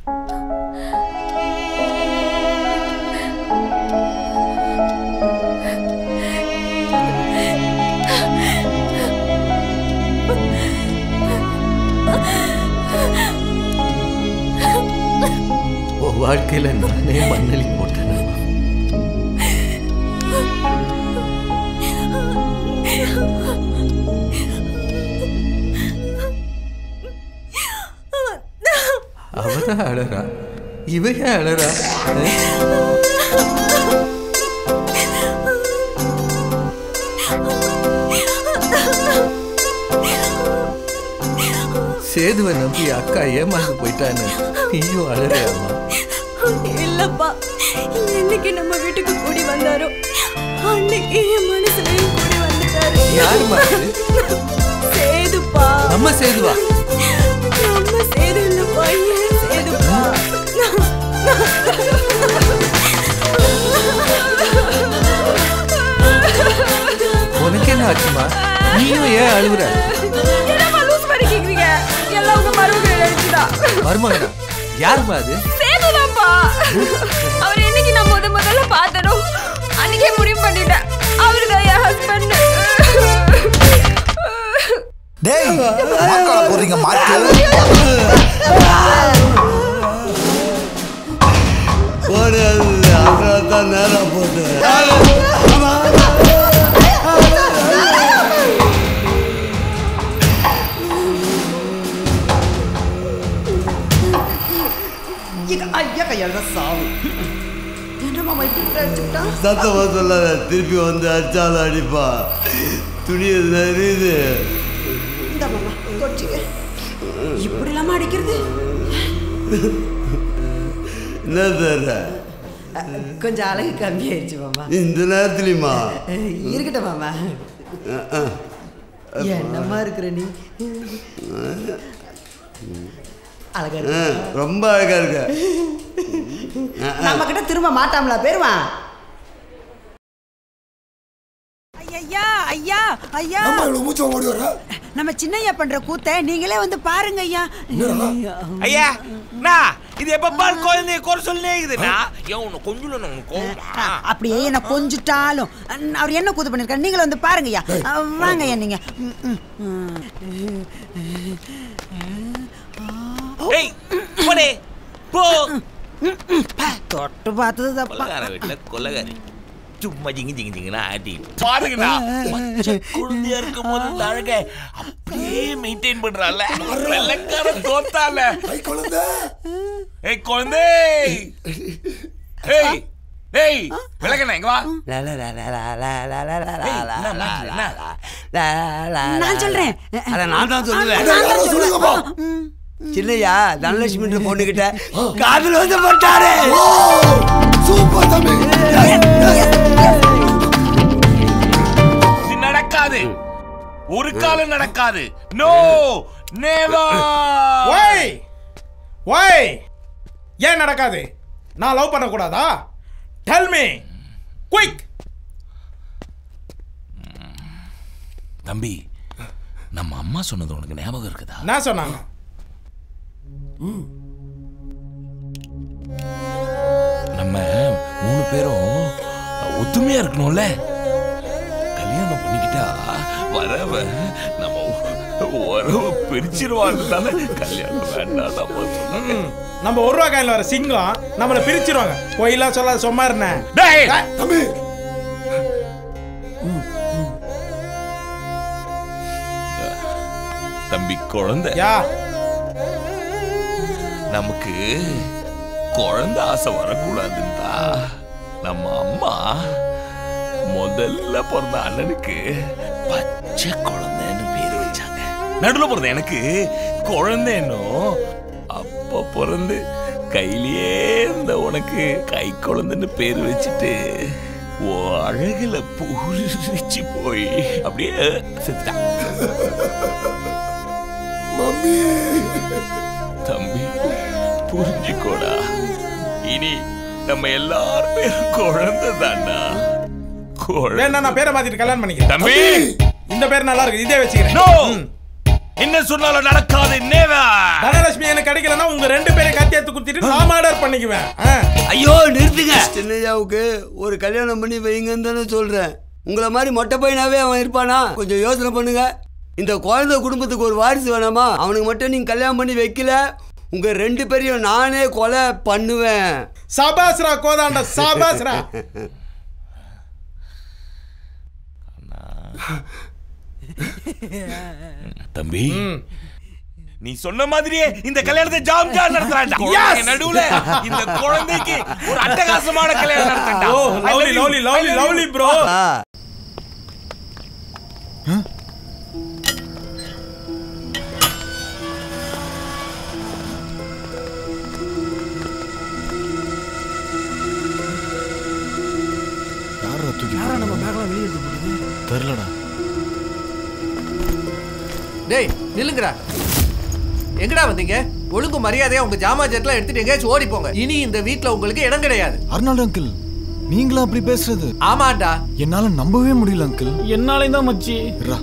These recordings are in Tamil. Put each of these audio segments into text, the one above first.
வாழ்க்கையில நானே மண்ணலி போட்டேன். அவதான் அழறா, இவைய அழறா. சேதுவை நம்பி அக்கா ஏமாந்து போயிட்டான்னு நீயும் அழறையாமா? இல்லப்பா, என்னைக்கு நம்ம வீட்டுக்கு கூடி வந்தாரோ அன்னைக்கு என் மனசுலயும் கூடி வந்துட்டாரு. யாருமா? சேதுப்பா. நம்ம சேதுவா? நம்ம சேது இல்லப்பா, ஏன் சேதுப்பா? உனக்கு என்ன ஆச்சுமா? நீயும் ஏன் அழுகுற? என்னமா லூஸ் மாதிரி கேக்குறீங்க? எல்லாம் உங்க மருமகளை நினைச்சுதா? மருமகனா? யாருமா அது? சேதுதான்ப்பா. அவர் என்னைக்கு நான் முதல்ல பார்த்தனோ அன்னைக்கே முடிவு பண்ணிட்டேன், அவருதான் என் ஹஸ்பண்ட். டேய், மக்கள போறீங்க மாட்டு. போறது அதான் நேரம் போட்டு. சத்தமா சொல்லாத, திருப்பி வந்து அடிச்சாலும் அடிப்பா. துணி நெறியுது. இப்படி இல்லாம அடிக்கிறது என்ன தர? கொஞ்சம் அழகு கம்மியாயிருச்சு மாமா. இந்த நேரத்துலயுமா? இருக்கட்டும் மாமா. என்னம்மா இருக்கிற நீ? அழகா இருக்க. ரொம்ப அழகா இருக்க. நம்ம கிட்ட திரும்ப மாட்டாமலா பேருமா? ஐயா ஐயா ஐயா, நம்ம சின்னையா பண்ற கூத்த நீங்களே வந்து பாருங்க ஐயா. ஐயா இது எப்ப பால் குழந்தைய குறை சொல்லினே இருக்குதுண்ணா. கொஞ்சம் அப்படியே என்ன கொஞ்சிட்டாலும் அவர் என்ன கூத்து பண்ணிருக்காரு, நீங்களும் வந்து பாருங்க ஐயா. வாங்க ஐயா நீங்க. தொட்டு பார்த்தது தப்பா. கொள்ளகாரி சும்மா ஜிங்கி ஜிங்கி ஜிங்கனா ஆட்டி பாருங்கண்ணா. குழந்தையா இருக்கும் போது அழக அப்படியே மெயின்டைன் பண்றால. வெள்ளக்கார தோத்தால. ஏய் குழந்தை, ஏய் ஏய் விளக்கண்ணா இங்க வா. நான் சொல்றேன். நான் தான் சொல்லுவேன். சின்னையா தனலட்சுமி பொண்ணுகிட்ட காதல் வந்து போட்டாரு. இது நடக்காது, ஒரு காலம் நடக்காது. No never. ஒய் ஒய், ஏன் நடக்காது? நான் லவ் பண்ண கூடாதா? Tell me quick. தம்பி, நம்ம அம்மா சொன்னது உனக்கு ஞாபகம் இருக்குதா? நான் சொன்னாங்க. நம்ம 3 பேரும் ஒத்துமையா இருக்கணும்ல. கல்யாணம் பண்ணிக்கிட்டா வரவ நம்ம உறவு பிரிச்சிருவாங்க. கல்யாணம் வேண்டாம். நம்ம 1 ரூபா காயில வர சிங்கம் நம்மள பிரிச்சிருவாங்க. கோயிலா சொல்லாத, சும்மா இருந்த. தம்பி குழந்தை நமக்கு குழந்தை ஆசை வரக்கூடாதுன்னா நம்ம அம்மா முதல்ல பிறந்த அண்ணனுக்கு பச்சை குழந்தைன்னு பேரு வச்சாங்க. நடுவில் பிறந்த எனக்கு குழந்தைன்னு அப்ப பிறந்து கையிலேயே இருந்த உனக்கு கை குழந்தைன்னு பேரு வச்சுட்டு அழகுல பூரிச்சு போய் அப்படியே செத்துட்டான். தம்பி புரிஞ்சுக்கோடா, இனி நம்ம எல்லாரும் பேரும் குழந்தை தானா. நான் பேரை மாத்திட்டு கல்யாணம் பண்ணிக்கிறேன். தம்பி இந்த பேர் நல்லா இருக்கு, இதே வச்சுக்கிறேன். என்ன சொன்னாலும் நடக்காது. தனலட்சுமி எனக்கு கிடைக்கலன்னா உங்க 2 பேரையும் கத்தி எடுத்து குத்திட்டு நான் ஆர்டர் பண்ணிக்குவேன். ஐயோ நிறுத்துங்க. சின்னையாவுக்கு ஒரு கல்யாணம் பண்ணி வைங்கன்னு தானே சொல்றேன். உங்களை மாதிரி மொட்டை பையனாவே அவன் இருப்பானா? கொஞ்சம் யோசனை பண்ணுங்க. இந்த குழந்தை குடும்பத்துக்கு ஒரு வாரிசு வேணாமா? அவனுக்கு மட்டும் நீங்க கல்யாணம் பண்ணி வைக்கல, உங்க 2 பேரையும் நானே கொலை பண்ணுவேன். சபாஸ்ரா கோதாண்ட சபாஸ்ரா. தம்பி நீ சொன்ன மாதிரியே இந்த கல்யாணத்தை ஜாம் ஜாம் நடத்துறான்டா. நடுவுல இந்த குழந்தைக்கு ஒரு அட்டகாசமான கல்யாணம் நடத்துறான்டா. ஓ lovely lovely lovely lovely bro. யாரா நம்ம பேக்லாம் வெளியே எடுத்து போடுது? தெரியலடா. டேய் நில்லுங்கடா. எங்கடா வந்தீங்க? ஒழுங்கு மரியாதையா உங்க ஜாமா ஜெட்லாம் எடுத்துட்டு எங்கேயாச்சும் ஓடி போங்க. இனி இந்த வீட்ல உங்களுக்கு இடம் கிடையாது. அர்னால்ட் அங்கிள், நீங்களா அப்படி பேசுறது? ஆமாண்டா. என்னால நம்பவே முடியல அங்கிள். என்னாலையும் தான் மச்சி.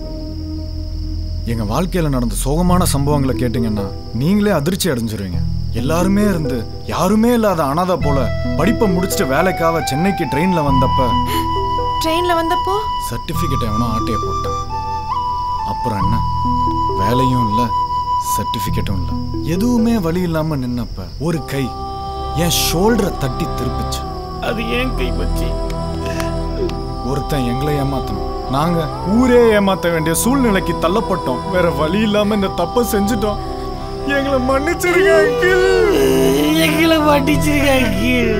எங்க வாழ்க்கையில நடந்த சோகமான சம்பவங்களை கேட்டீங்கன்னா நீங்களே அதிர்ச்சி அடைஞ்சிருவீங்க. எல்லாருமே இருந்து யாருமே இல்லாத அனாதை போல படிப்பை முடிச்சுட்டு வேலைக்காக சென்னைக்கு ட்ரெயின்ல வந்தப்போ சர்டிபிகேட் எவனோ ஆட்டைய போட்டான். அப்புறம் என்ன, வேலையும் இல்ல சர்டிபிகேட்டும் இல்ல. எதுவுமே வழி இல்லாம நின்னப்ப ஒரு கை என் ஷோல்டரை தட்டி திருப்பிச்சு. அது ஏன் கை மச்சி? ஒருத்தன் எங்களை ஏமாத்தணும், நாங்க ஊரே ஏமாத்த வேண்டிய சூழ்நிலைக்கு தள்ளப்பட்டோம். வேற வழி இல்லாம இந்த தப்பை செஞ்சுட்டோம். எங்களை மன்னிச்சிருங்க அங்கிள். எங்களை மன்னிச்சிருங்க அங்கிள்.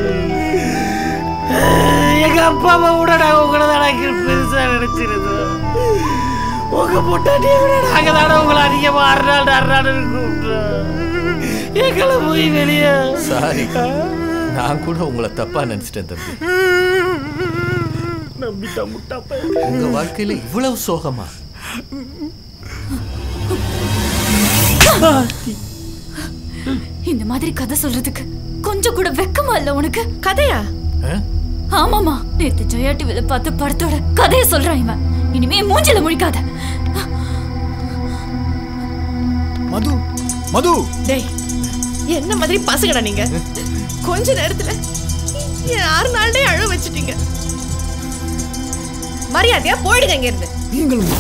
எங்க அப்பா அம்மா கூட நாங்க உங்களை தான் அங்கிள் பெருசா நினைச்சிருந்தோம். உங்க பொட்டாட்டியை விட நாங்க தானே உங்களை அதிகமா அர்னால்டு கூப்பிட்டோம். எங்களை போய் வெளியே. சாரி, நான் கூட உங்களை தப்பா நினைச்சிட்டேன் தம்பி. நம்பிட்டா முட்டாப்ப. உங்க வாழ்க்கையில இவ்வளவு சோகமா? இந்த மாதிரி கதை சொல்றதுக்கு கொஞ்சம் கூட வெக்கமா இல்ல உனக்கு? கதையா? ஆமாமா, நேத்து ஜெயா டிவில பார்த்த படத்தோட கதையை சொல்றான் இவன். இனிமே மூஞ்சில முழிக்காத. மது மது. டேய், என்ன மாதிரி பசங்கடா நீங்க? கொஞ்ச நேரத்துல யார் நாளே அழ வச்சிட்டீங்க. மரியாதையா போயிடுங்க இங்க இருந்து. நீங்களும்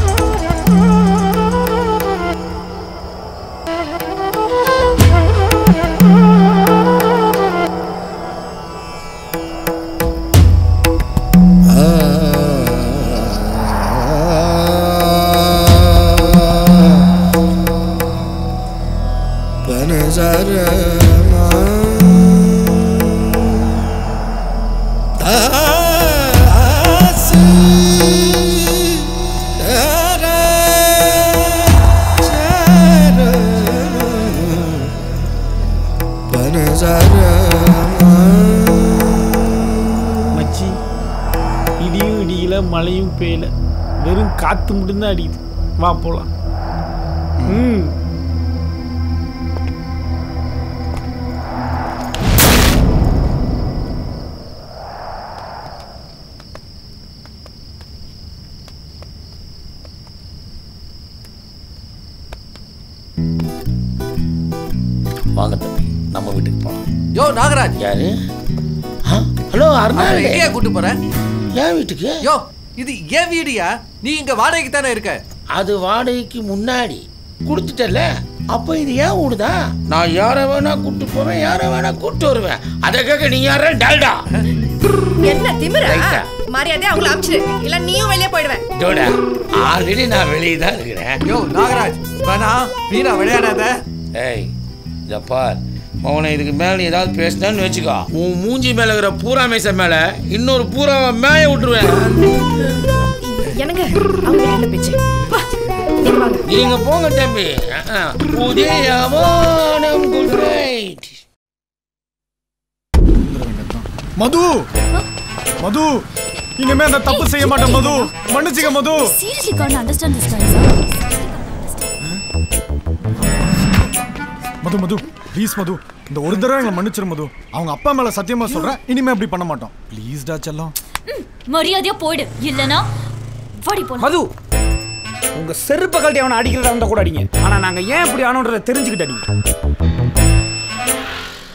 மச்சி, இடியும் இடியில மழையும் பெய்யல, வெறும் காத்து மட்டும்தான் அடிக்குது. வா போலாம். வாங்க தம்பி, நம்ம வீட்டுக்கு போலாம். யோ நாகராஜ். யாரு? Hello Arnold. எங்கேயா கூட்டு போற? என் வீட்டுக்கு. யோ, இது ஏன் வீடியா? நீ இங்க வாடகைக்கு தானே இருக்க? அது வாடகைக்கு முன்னாடி கொடுத்துட்டல. அப்ப இது ஏன் ஊடுதா? நான் யார வேணா கூட்டு போவேன், யார வேணா கூட்டு வருவேன். அதை கேட்க நீ யார? டால்டா. என்ன திமிரா? மரியாதையா அவங்கள அமிச்சிடு, இல்ல நீயும் வெளியே போயிடுவேன். டோடா, ஆல்ரெடி நான் வெளியே தான் இருக்கிறேன். யோ நாகராஜ், வேணா வீணா விளையாடாத. ஏய் ஜப்பார், அவனை இதுக்கு மேல ஏதாவது பேசினான்னு வச்சுக்கோ, உன் மூஞ்சி மேல இருக்கிற பூரா மேச மேல இன்னொரு பூராவை மேய விட்டுருவேன். எனக்கு அவங்க என்ன பேச்சு? நீங்க போங்க தம்பி. புதிய வானம் குட் நைட். மது மது, இனிமே அந்த தப்பு செய்ய மாட்டேன் மது. மன்னிச்சுக்க Madhu. Seriously can't understand this guy. Madhu Madhu please Madhu, இந்த ஒரு தடவை எங்களை மன்னிச்சிரு மது. அவங்க அப்பா மேல சத்தியமா சொல்றேன், இனிமே அப்படி பண்ண மாட்டோம். ப்ளீஸ் டா செல்லம். மரியாதையா போயிடு, இல்லனா வாடி போலாம். மது, உங்க செருப்ப கழட்டி அவனை அடிக்கிறதா இருந்தா கூட அடிங்க. ஆனா நாங்க ஏன் இப்படி ஆனோன்றத தெரிஞ்சுக்கிட்டு அடிங்க.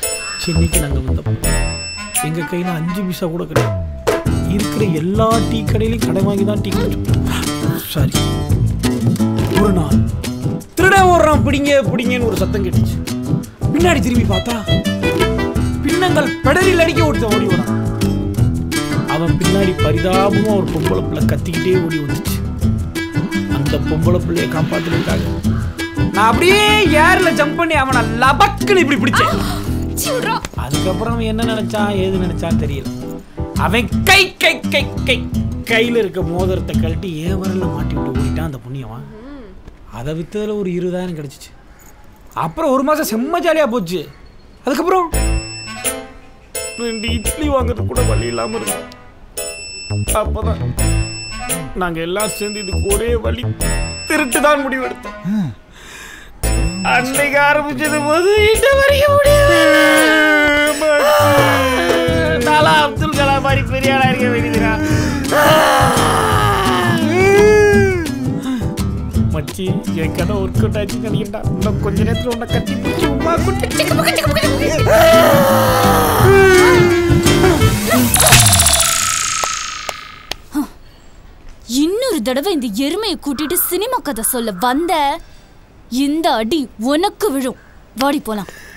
சென்னைக்கு நாங்கள் வந்தோம். எங்கள் கையில் 5 பைசா கூட கிடையாது. இருக்கிற எல்லா டீ கடையிலையும் கடை வாங்கி தான் டீ குடிச்சோம். சாரி, ஒரு நாள் திருடன் ஓடுறான் பிடிங்க பிடிங்கன்னு ஒரு சத்தம் கேட்டுச்சு. பின்னாடி திரும்பி பார்த்தா பின்னங்கள் பெடலில் அடிக்க ஓடி ஓடான். அவன் பின்னாடி பரிதாபமா ஒரு பொம்பளை பிள்ளை கத்திக்கிட்டே ஓடி வந்துச்சு. அந்த பொம்பளை பிள்ளைய காப்பாத்துறதுக்காக நான் அப்படியே ஏர்ல ஜம்ப் பண்ணி அவனை லபக்குன்னு இப்படி பிடிச்சேன். அதுக்கப்புறம் அவன் என்ன நினைச்சான் ஏது நினைச்சான்னு தெரியல. அவன் கையில இருக்க மோதிரத்தை கழட்டி ஏன் வரல மாட்டி விட்டு ஓடிட்டான் அந்த புண்ணியவன். அதை வித்ததுல ஒரு 20,000 கிடைச்சிச்சு. அப்புறம் 1 மாசம் செம்ம ஜாலியா போச்சு. அதுக்கப்புறம் 2 இட்லி வாங்குறது கூட வழி இல்லாம இருந்தோம். அப்பதான் நாங்க எல்லாரும் சேர்ந்து இதுக்கு ஒரே வழி திருட்டு தான் முடிவு எடுத்தோம். அன்னைக்கு ஆரம்பிச்சது போது இட்ட வரைய முடியாது. நாளா அப்துல் கலாம் மாதிரி பெரிய ஆளா இருக்க வேண்டியதுடா. மச்சி என் கடை ஒர்க் அவுட் ஆச்சு நினைக்கிட்டா. இன்னும் கொஞ்ச நேரத்தில் உன்னை கட்டி பிடிச்சி உமா குட்டி இன்னொரு தடவை இந்த எருமையை கூட்டிட்டு சினிமா கதை சொல்ல வந்த இந்த அடி உனக்கு விழும். வாடி போலாம்.